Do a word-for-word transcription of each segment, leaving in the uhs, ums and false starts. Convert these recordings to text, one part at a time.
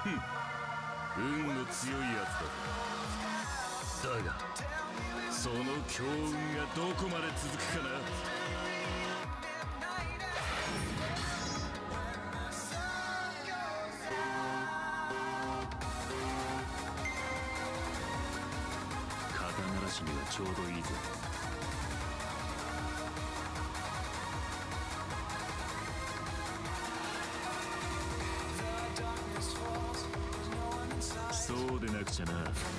運の強いやつだ。だがその強運がどこまで続くかな。肩慣らしにはちょうどいいぜ。そうでなくちゃな。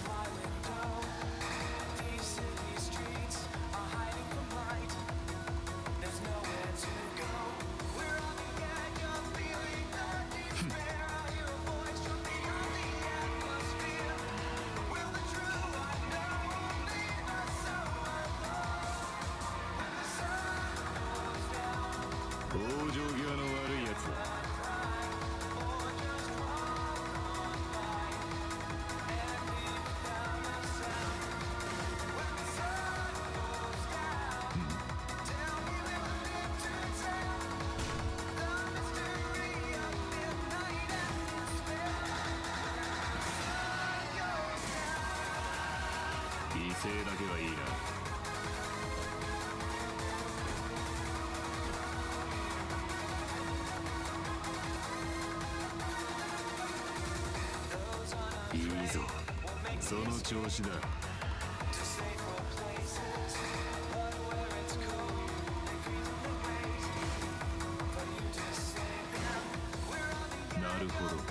往生際の悪いやつだ。威勢だけはいいな。いいぞ、その調子だ。なるほど。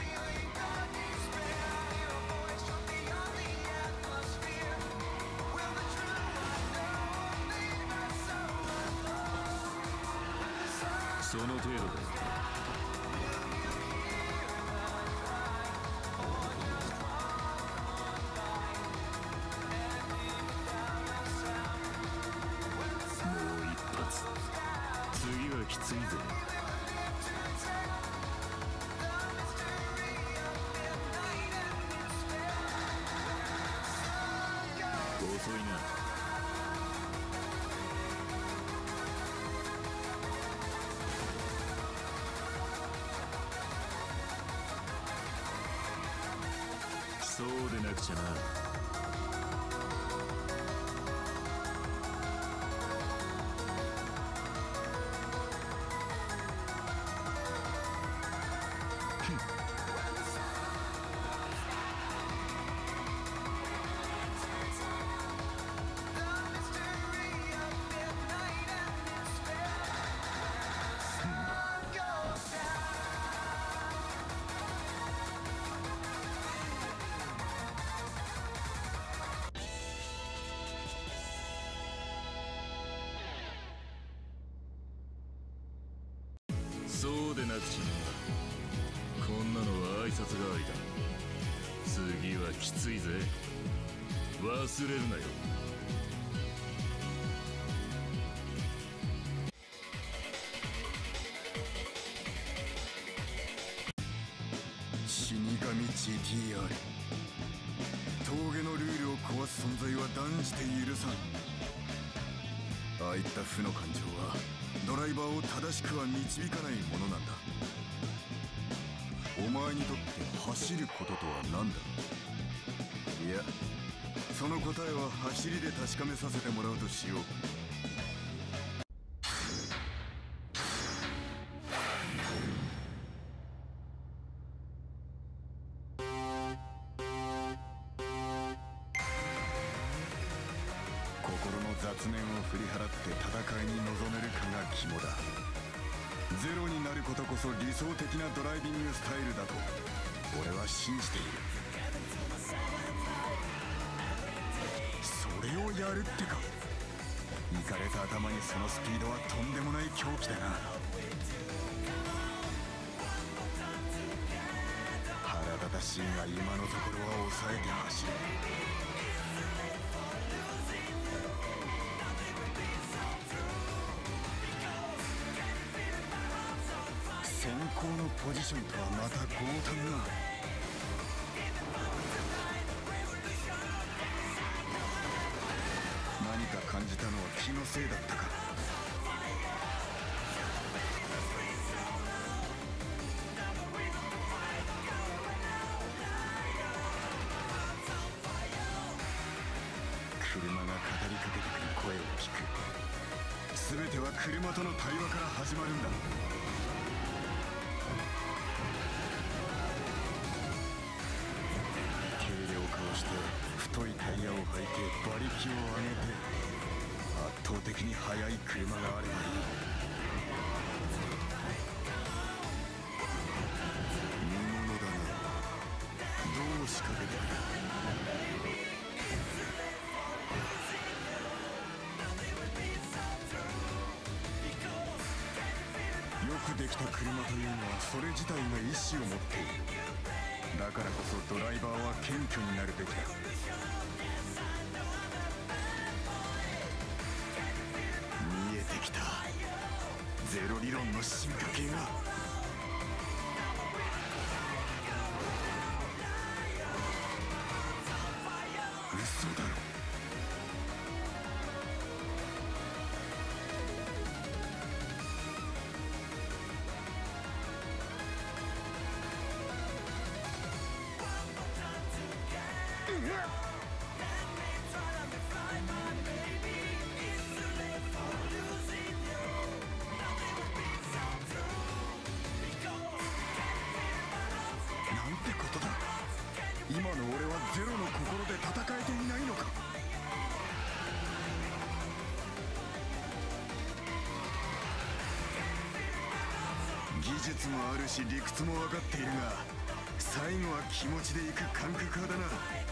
その程度だ。もう一発。次はきついぜ。遅いな。そうでなくちゃな。そうでなくちゃな。こんなのは挨拶代わりだ。次はきついぜ。忘れるなよ。 死神 ジーティーアール。 峠のルールを壊す存在は断じて許さん。ああいった負の感情はドライバーを正しくは導かないものなんだ。お前にとって走ることとは何だ。いや、その答えは走りで確かめさせてもらうとしよう。心の雑念を振り払って戦いに臨めるかが肝だ。ゼロになることこそ理想的なドライビングスタイルだと俺は信じている。それをやるってか。イカれた頭にそのスピードはとんでもない狂気だな。腹立たしいが今のところは抑えて走る。先行のポジションとはまた強胆な。何か感じたのは気のせいだったか。 車が語りかけてくる声を聞く。全ては車との対話から始まるんだ。軽量化をして太いタイヤを履いて馬力を上げて圧倒的に速い車があればいい。見物だな。どう仕掛けてくる。よくできた車というのはそれ自体が意志を持っている。だからこそドライバーは謙虚になるべきだ。見えてきたゼロ理論の進化系が。嘘だろ。今の俺はゼロの心で戦えていないのか。技術もあるし理屈も分かっているが、最後は気持ちでいく感覚派だな。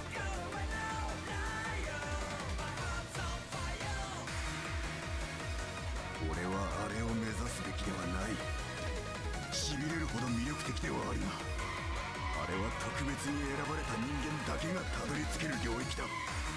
俺はあれを目指すべきではない。しびれるほど魅力的ではあるが、あれは特別に選ばれた人間だけがたどり着ける領域だ。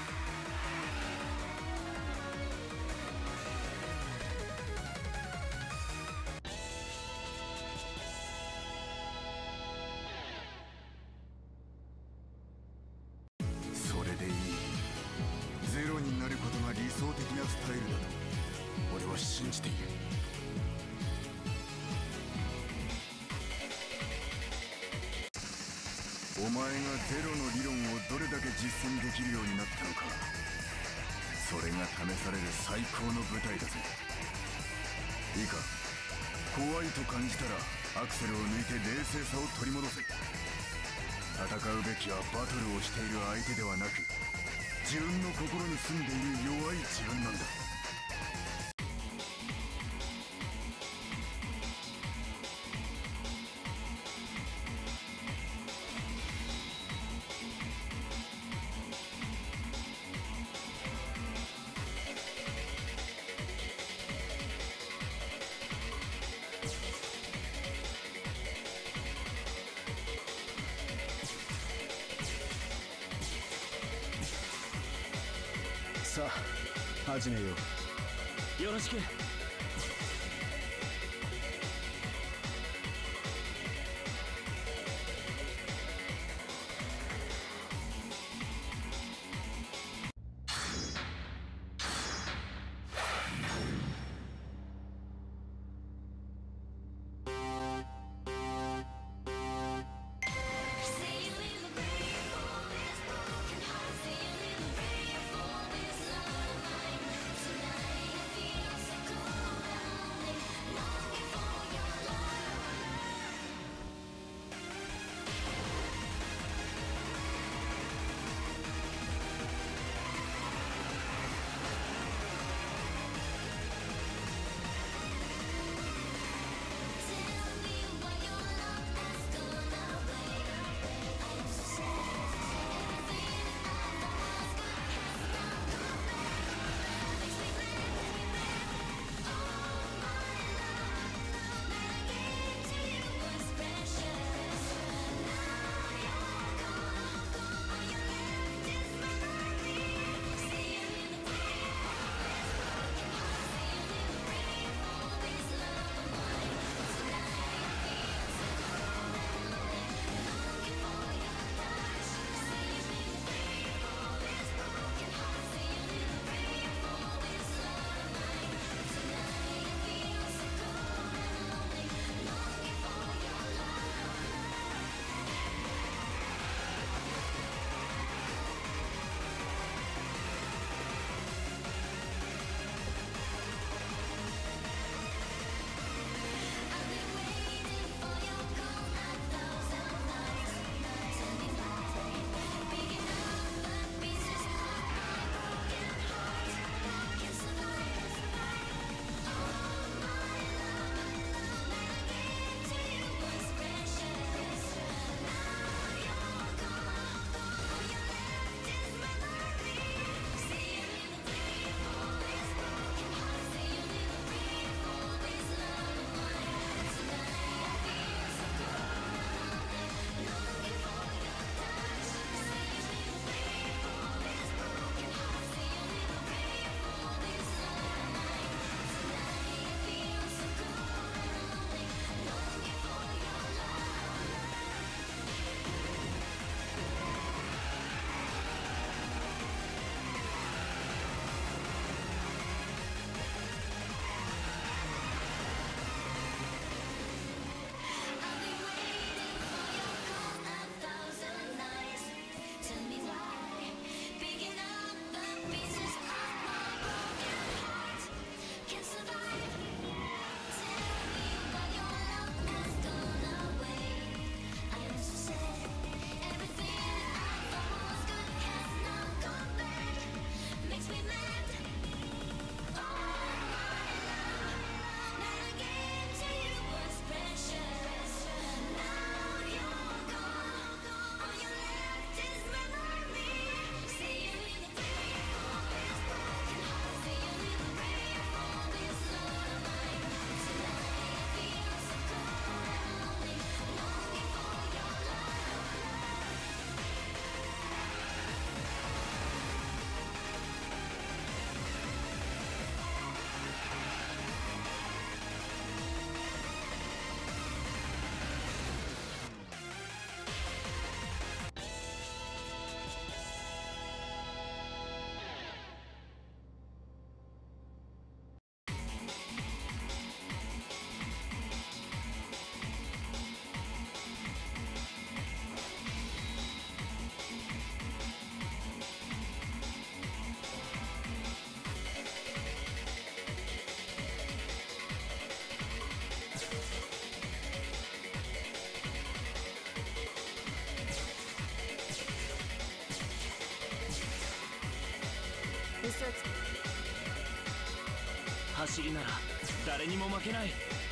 それでいい。ゼロになることが理想的なスタイルだと俺は信じている。お前がゼロの理論をどれだけ実践できるようになったのか、それが試される最高の舞台だぜ。いいか、怖いと感じたらアクセルを抜いて冷静さを取り戻せ。戦うべきはバトルをしている相手ではなく、自分の心に住んでいる弱い自分なんだ。 さあ始めよう。よろしく。 Tonight I feel so cold. 走りなら誰にも負けない。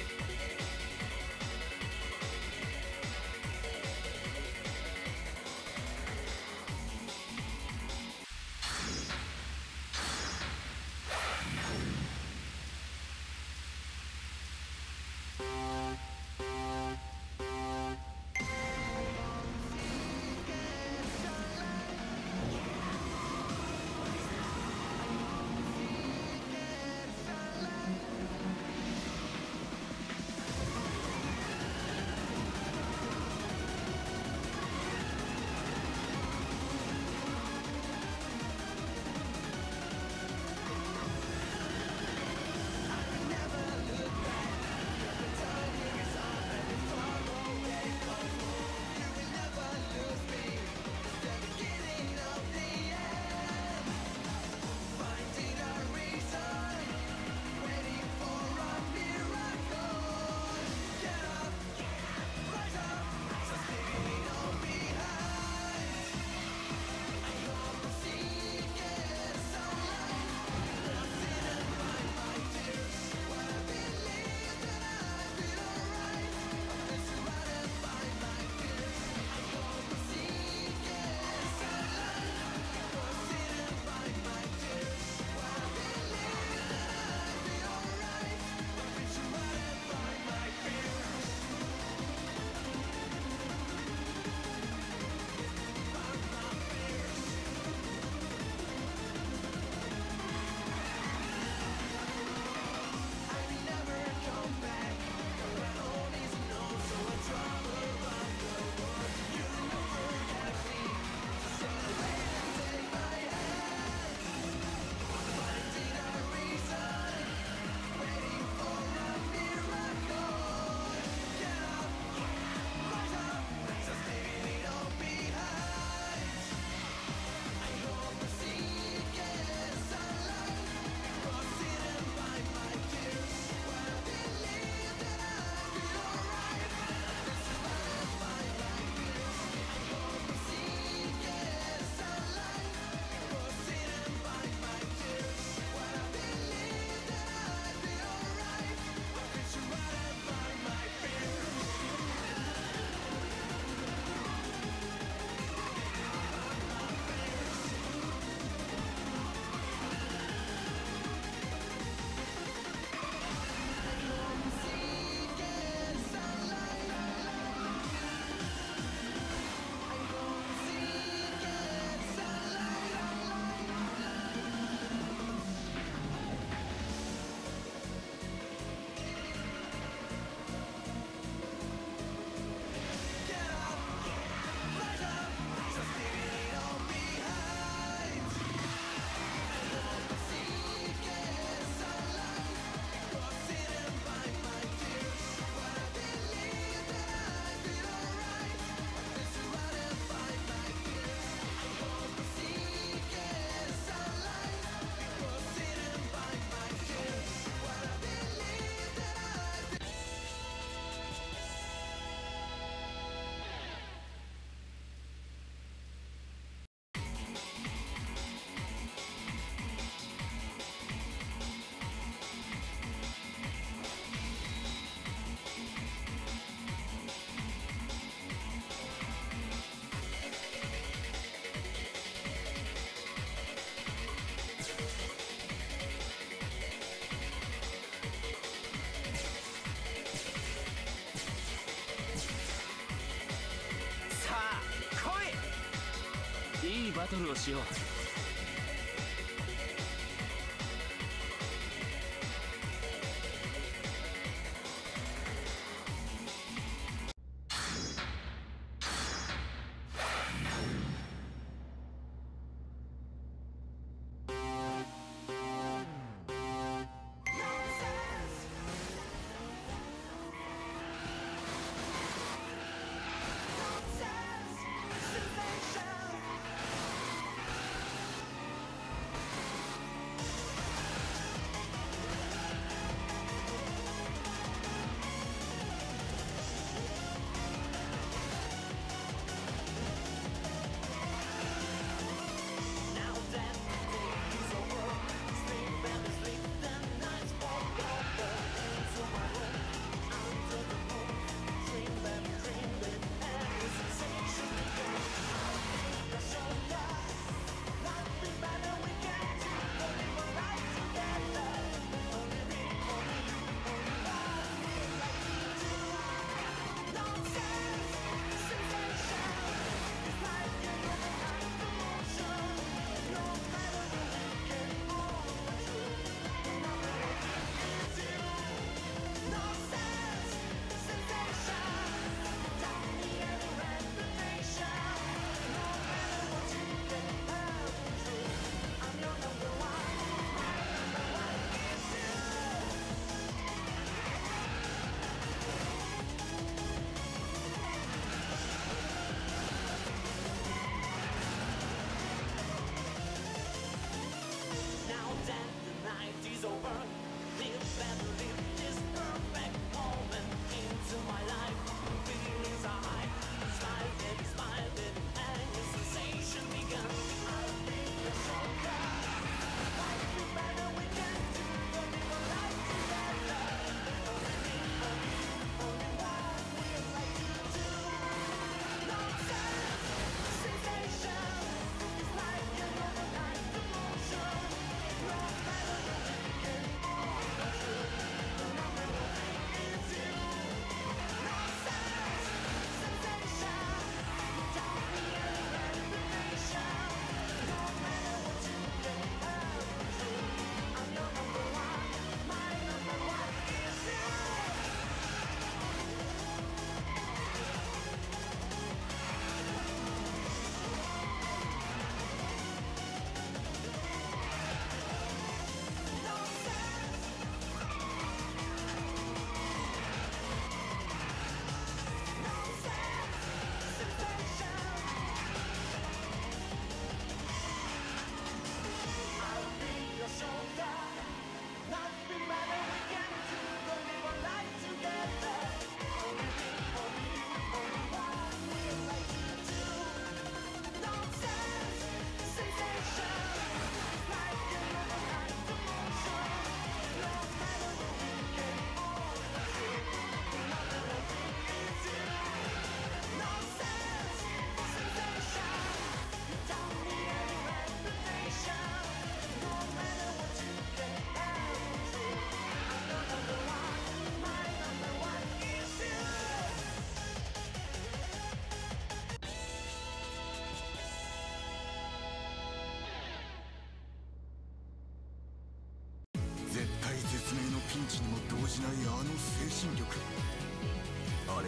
いいバトルをしよう。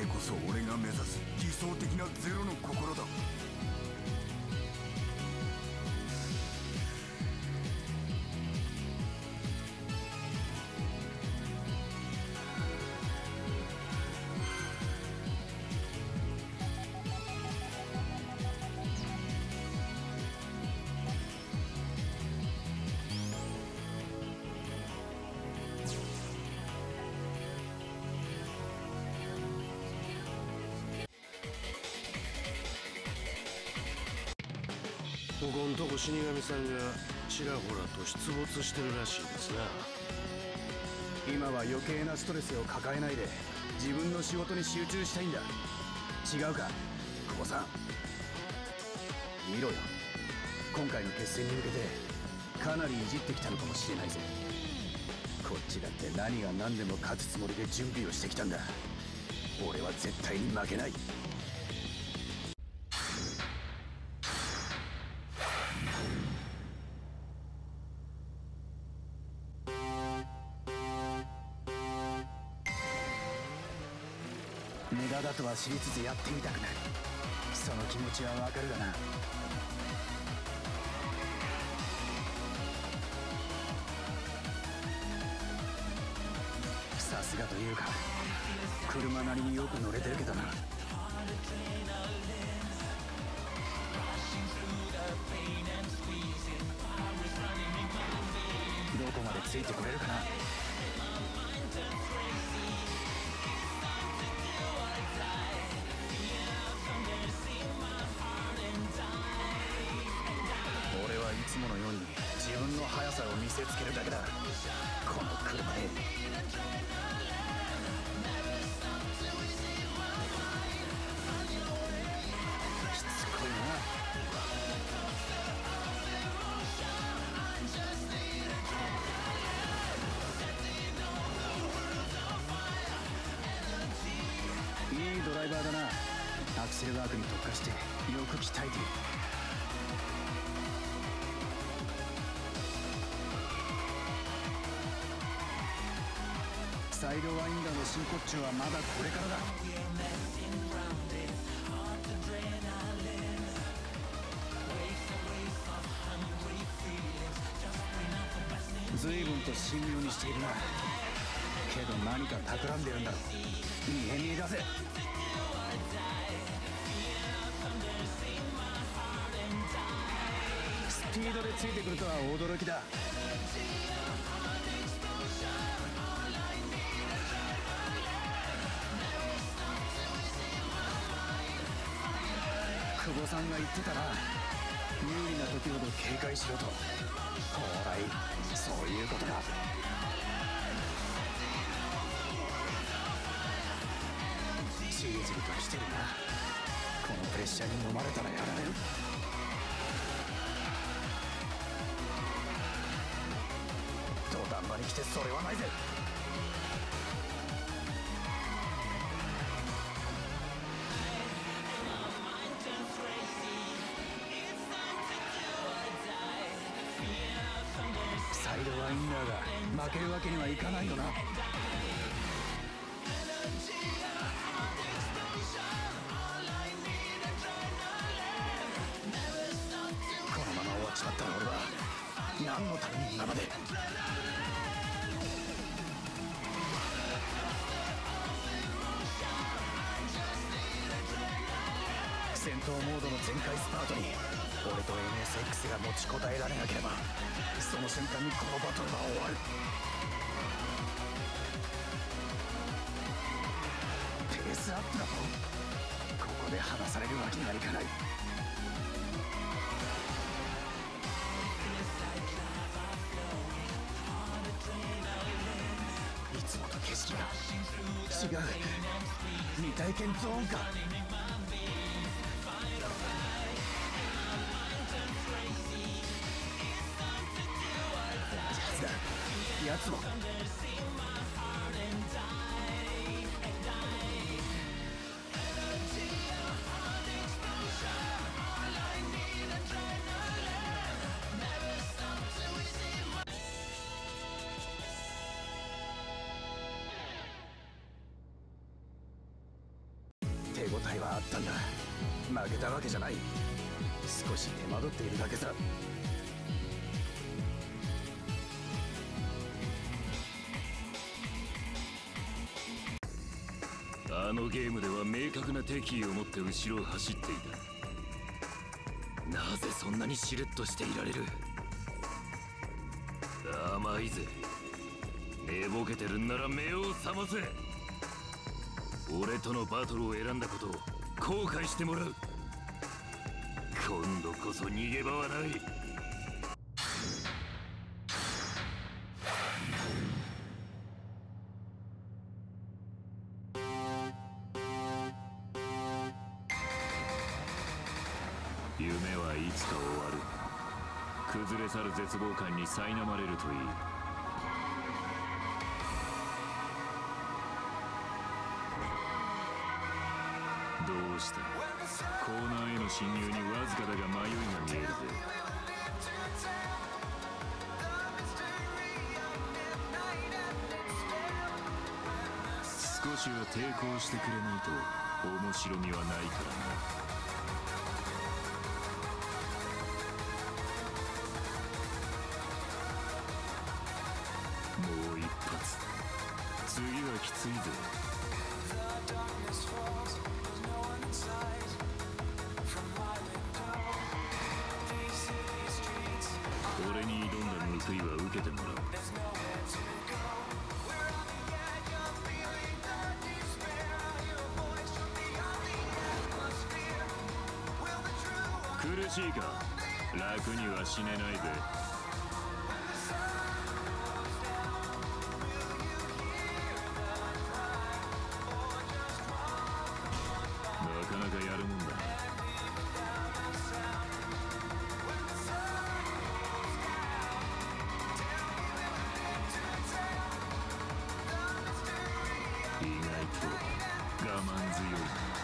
れこそ俺が目指す理想的なゼロの心だ。 ここんとこ死神さんがちらほらと出没してるらしいですな。 今は余計なストレスを抱えないで自分の仕事に集中したいんだ。違うか久保さん。見ろよ、今回の決戦に向けてかなりいじってきたのかもしれないぜ。こっちだって何が何でも勝つつもりで準備をしてきたんだ。俺は絶対に負けない。無駄だとは知りつつやってみたくなる。その気持ちはわかるがな。さすがというか車なりによく乗れてるけどな。どこまでついてこれるかな。俺はいつものように自分の速さを見せつけるだけだ。この車でしつこいな。いいドライバーだな。アクセルワークに特化してよく鍛えている。サイドワインダーの真骨頂はまだこれからだ。随分と神妙にしているな。けど何か企んでるんだろう。見え見えだぜ。スピードでついてくるとは驚きだ。久保さんが言ってたな、有利な時ほど警戒しろと。ほらい、そういうことだ。じりじりと来てるな。このプレッシャーに飲まれたらやられる。土壇場に来てそれはないぜ。サイドワインダーが負けるわけにはいかないよな。このまま終わっちまったら俺は何のために今まで。戦闘モードの全開スパートに俺と エムエスエックス が持ちこたえられなければ、その瞬間にこのバトルは終わる。ペースアップだとここで離されるわけにはいかない。いつもと景色が違う。未体験ゾーンか。やつも手応えはあったんだ。負けたわけじゃない。少し手間取っているだけさ。 あのゲームでは明確な敵意を持って後ろを走っていた。なぜそんなにしれっとしていられる。甘いぜ。寝ぼけてるんなら目を覚ませ。俺とのバトルを選んだことを後悔してもらう。今度こそ逃げ場はない。夢はいつか終わる。崩れ去る絶望感に苛まれるといい。どうした。コーナーへの侵入にわずかだが迷いが見えるぜ。少しは抵抗してくれないと面白みはないからな。もう一発。次はきついぜ。俺に挑んだ報いは受けてもらう。苦しいか。楽には死ねないぜ。なかなかやるもんだ。意外と我慢強い。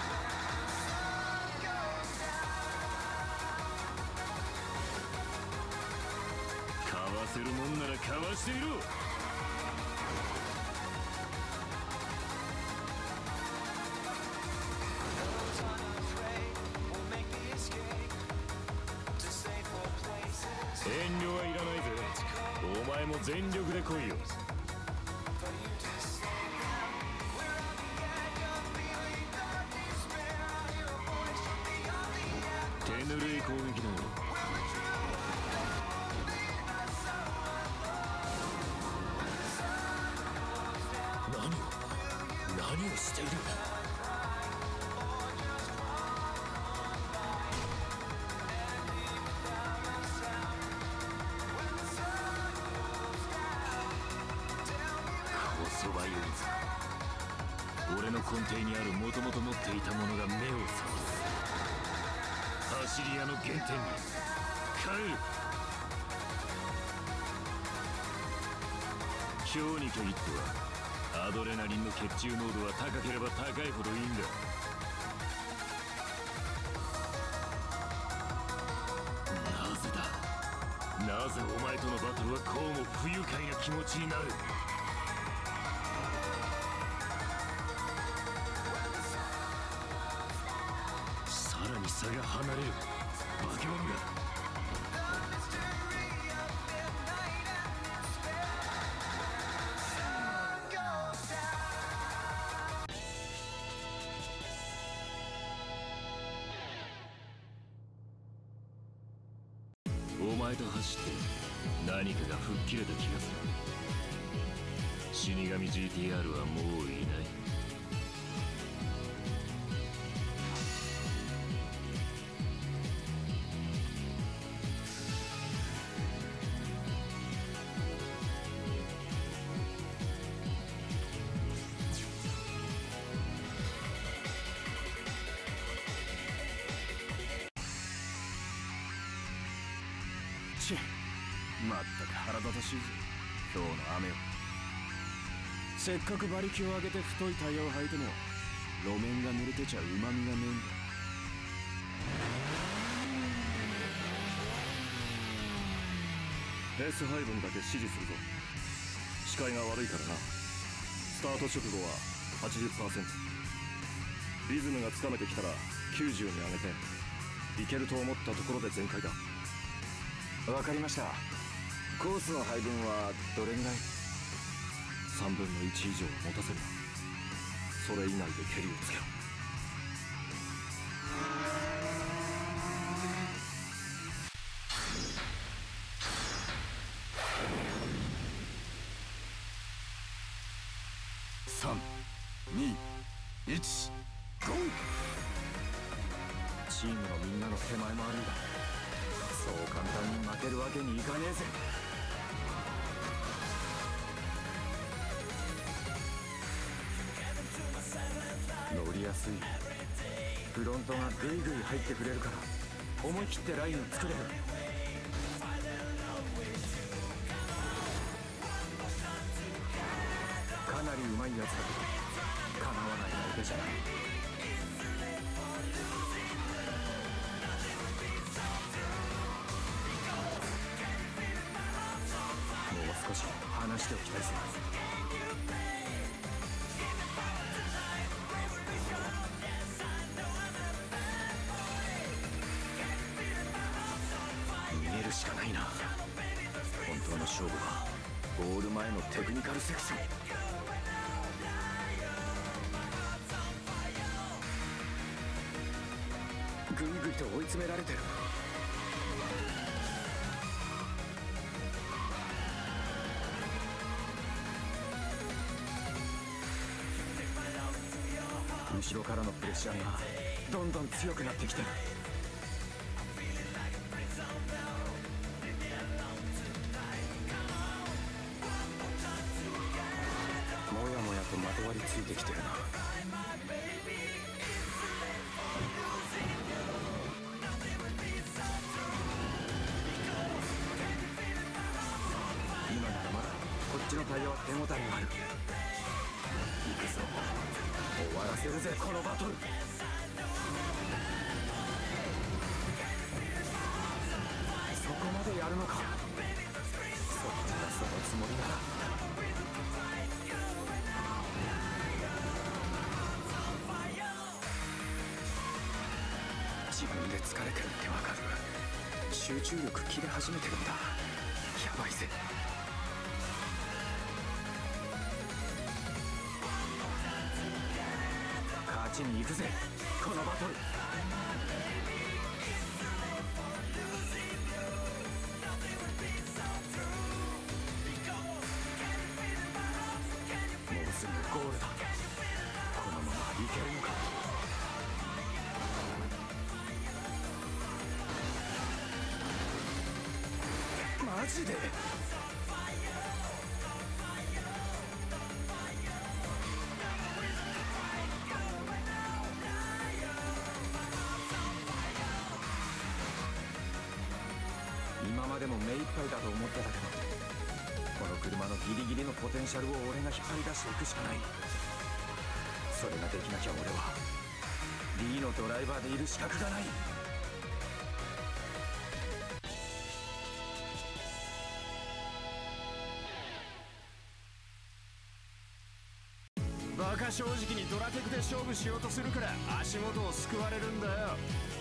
かわせるもんならかわしていろ。遠慮はいらないぜ。お前も全力で来いよ。手ぬるい攻撃だよ。何を何をしている。こそばゆい。俺の根底にあるもともと持っていたものが目を覚ます。走り屋の原点に帰る。今日に限ってはアドレナリンの血中濃度は高ければ高いほどいいんだ。なぜだ。なぜお前とのバトルはこうも不愉快な気持ちになる。さらに差が離れる。化け物が。お前と走って何かが吹っ切れた気がする。死神 ジーティーアール はもういない。 まったく腹立たしいぜ今日の雨は。せっかく馬力を上げて太いタイヤを履いても路面が濡れてちゃうまみがねえんだ。 エス 配分だけ指示するぞ。視界が悪いからな。スタート直後は はちじゅっパーセント。 リズムがつかめてきたらきゅうじゅうに上げて、いけると思ったところで全開だ。 わかりました。コースの配分はどれぐらい？ さんぶんのいち以上持たせるな。それ以内で蹴りをつけろ。 さんにいちゴー！ チームのみんなの手前もあるんだ。そう簡単に負けるわけにいかねえぜ。乗りやすい。フロントがグイグイ入ってくれるから思い切ってラインを作れる。かなりうまいやつだけどかなわない相手じゃない。もう少し話しておきたいぜ。逃げるしかないな。本当の勝負はゴール前のテクニカルセクション。ぐいぐいと追い詰められてる。後ろからのプレッシャーがどんどん強くなってきてる。もやもやとまとわりついてきてるな。今ならまだこっちのタイヤは手応えがある。行くぞ、終わらせるぜこのバトル。そこまでやるのか。そっちがそのつもりなら。自分で疲れてるってわかる。集中力切れ始めてるんだ。やばいぜ。勝ちに行くぜこのバトル。もうすぐゴールだ。このままいけるのか。マジで？今までも目いっぱいだと思ってたけど、この車のギリギリのポテンシャルを俺が引っ張り出していくしかない。それができなきゃ俺は D のドライバーでいる資格がない。バカ正直にドラテクで勝負しようとするから足元をすくわれるんだよ。